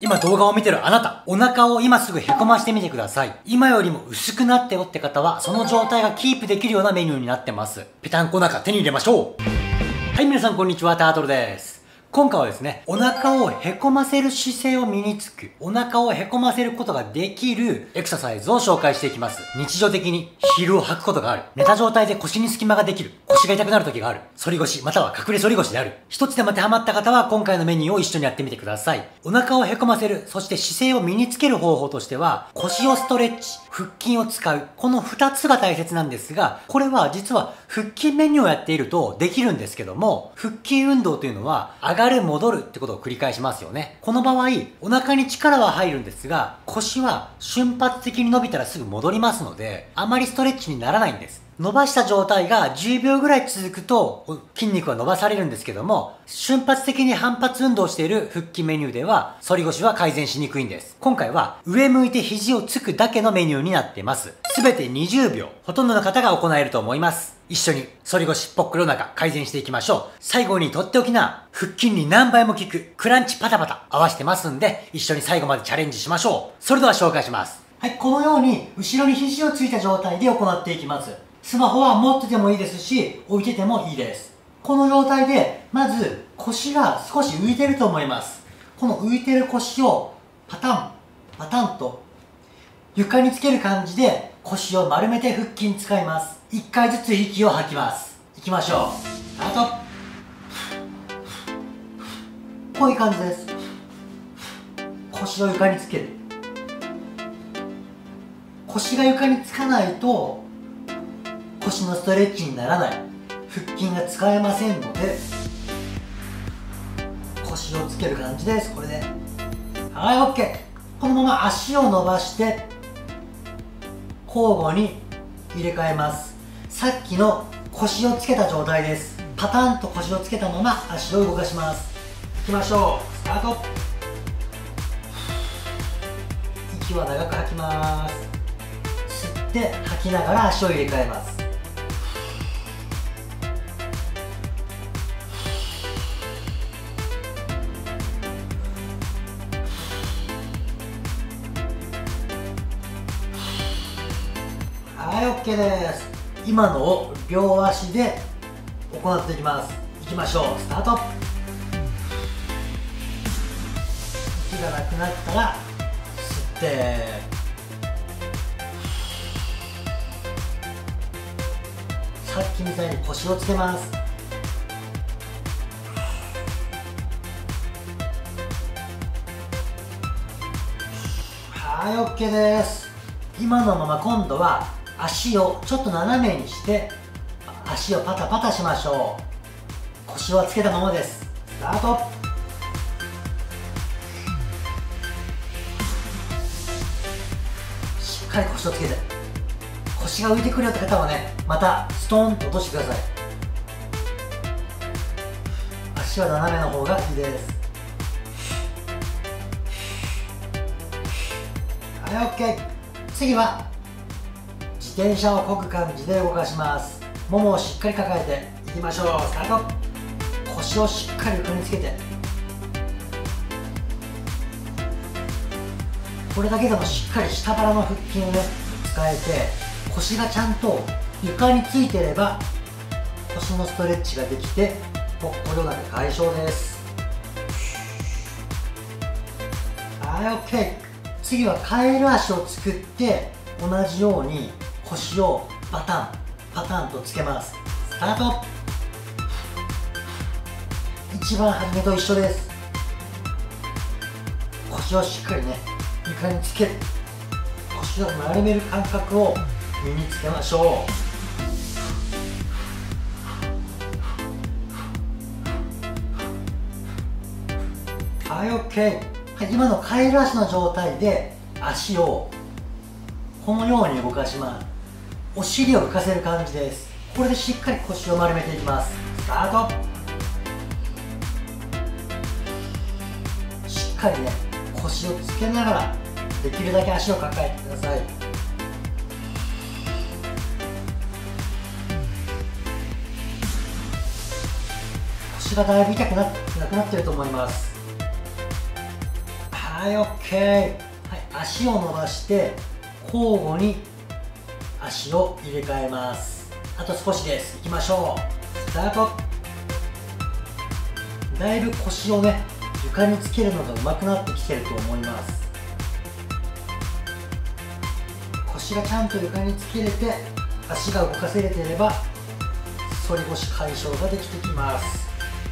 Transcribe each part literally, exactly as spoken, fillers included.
今動画を見てるあなた、お腹を今すぐへこましてみてください。今よりも薄くなってよって方は、その状態がキープできるようなメニューになってます。ぺたんこお腹手に入れましょう。はい、皆さんこんにちは、タートルです。今回はですね、お腹をへこませる姿勢を身につく、お腹をへこませることができるエクササイズを紹介していきます。日常的にヒールを履くことがある。寝た状態で腰に隙間ができる。腰が痛くなる時がある。反り腰、または隠れ反り腰である。一つでも当てはまった方は今回のメニューを一緒にやってみてください。お腹をへこませる、そして姿勢を身につける方法としては、腰をストレッチ、腹筋を使う。この二つが大切なんですが、これは実は腹筋メニューをやっているとできるんですけども、腹筋運動というのは上がる戻るってことを繰り返しますよね。この場合、お腹に力は入るんですが、腰は瞬発的に伸びたらすぐ戻りますので、あまりストレッチにならないんです。伸ばした状態がじゅうびょうぐらい続くと筋肉は伸ばされるんですけども、瞬発的に反発運動をしている腹筋メニューでは反り腰は改善しにくいんです。今回は上向いて肘をつくだけのメニューになっています。すべてにじゅうびょう、ほとんどの方が行えると思います。一緒に反り腰ぽっくりお腹改善していきましょう。最後にとっておきな腹筋に何倍も効くクランチパタパタ合わせてますんで、一緒に最後までチャレンジしましょう。それでは紹介します。はい、このように後ろに肘をついた状態で行っていきます。スマホは持っててもいいですし、置いててもいいです。この状態で、まず腰が少し浮いてると思います。この浮いてる腰をパタン、パタンと床につける感じで腰を丸めて腹筋使います。いっかいずつ息を吐きます。いきましょう。スタート。こういう感じです。腰を床につける。腰が床につかないと腰のストレッチにならない、腹筋が使えませんので、腰をつける感じです。これではい、 OK。 このまま足を伸ばして交互に入れ替えます。さっきの腰をつけた状態です。パタンと腰をつけたまま足を動かします。いきましょう。スタート。息は長く吐きます。吸って吐きながら足を入れ替えます。はい、 OK です。今のを両足で行っていきます。いきましょう。スタート。息がなくなったら吸って、さっきみたいに腰をつけます。はい、 OK です。今のまま今度は足をちょっと斜めにして足をパタパタしましょう。腰はつけたままです。スタート。しっかり腰をつけて、腰が浮いてくるよって方はね、またストーンと落としてください。足は斜めの方がいいです。はい、 OK。 次は自転車を漕ぐ感じで動かします。ももをしっかり抱えていきましょう。スタート。腰をしっかり床につけて、これだけでもしっかり下腹の腹筋をね使えて、腰がちゃんと床についてれば腰のストレッチができてぽっこりお腹解消です。はい、 OK。 次はカエル足を作って同じように腰をパタンパタンとつけます。スタート。一番初めと一緒です。腰をしっかりね床につける、腰を丸める感覚を身につけましょう。はい、 OK。 はい、今のカエル足の状態で足をこのように動かします。お尻を浮かせる感じです。これでしっかり腰を丸めていきます。スタート。しっかりね腰をつけながらできるだけ足を抱えてください。腰がだいぶ痛くななくなっていると思います。 はい、オッケー。はい、足を伸ばして交互に足を入れ替えます。あと少しです。いきましょう。スタート。だいぶ腰をね床につけるのが上手くなってきてると思います。腰がちゃんと床につけれて足が動かせれていれば反り腰解消ができてきます。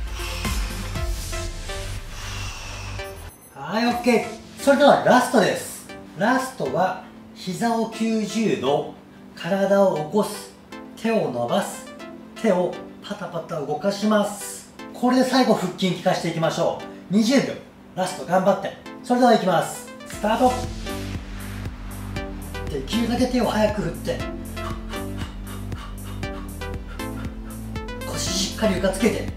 はい、 OK。 それではラストです。ラストは膝をきゅうじゅうど、体を起こす、手を伸ばす、手をパタパタ動かします。これで最後腹筋効かしていきましょう。にじゅうびょうラスト頑張って。それではいきます。スタート。できるだけ手を早く振って腰しっかり床つけて、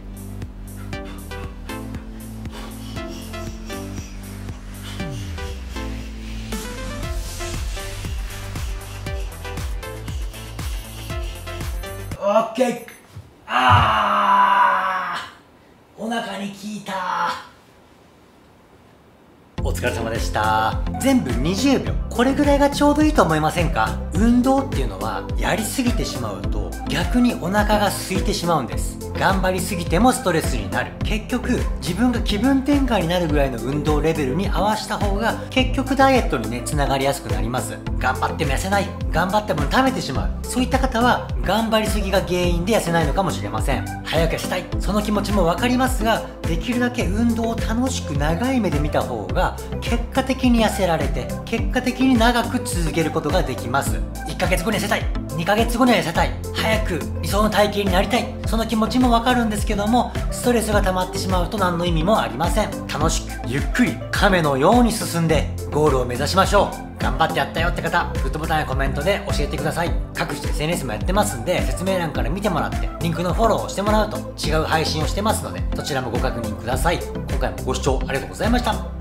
オッケー。あー、お腹に効いた。お疲れ様でした。全部にじゅうびょう、これぐらいがちょうどいいと思いませんか？運動っていうのはやりすぎてしまうと逆にお腹が空いてしまうんです。頑張りすぎてもストレスになる。結局自分が気分転換になるぐらいの運動レベルに合わせた方が結局ダイエットにねつながりやすくなります。頑張っても痩せない、頑張っても食べてしまう、そういった方は頑張りすぎが原因で痩せないのかもしれません。早く痩せたい、その気持ちも分かりますが、できるだけ運動を楽しく長い目で見た方が結果的に痩せられて結果的に長く続けることができます。いっかげつごに痩せたい、にかげつごには痩せたい、早く理想の体型になりたい、その気持ちもわかるんですけども、ストレスが溜まってしまうと何の意味もありません。楽しくゆっくり亀のように進んでゴールを目指しましょう。頑張ってやったよって方、グッドボタンやコメントで教えてください。各種 エスエヌエス もやってますんで、説明欄から見てもらってリンクのフォローをしてもらうと違う配信をしてますので、そちらもご確認ください。今回もご視聴ありがとうございました。